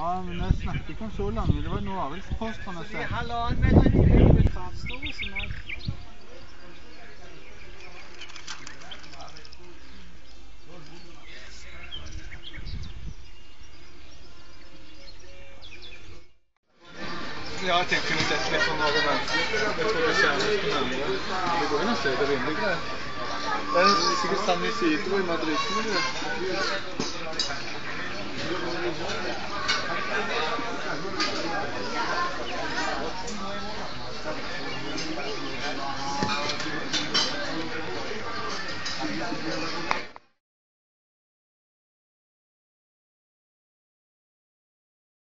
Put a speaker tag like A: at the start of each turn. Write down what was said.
A: Ja, men jeg snakker ikke om så lange. Det var noe avelspost han har sett.
B: 1,5 meter i hovedkravstore som er.
A: Ja, jeg tenkte kunne sett litt sånn over mennesker. Jeg tror det skjermes på nærmere. Det går inn og se det rimelig greit. Det er sikkert San Isidro i Madrid.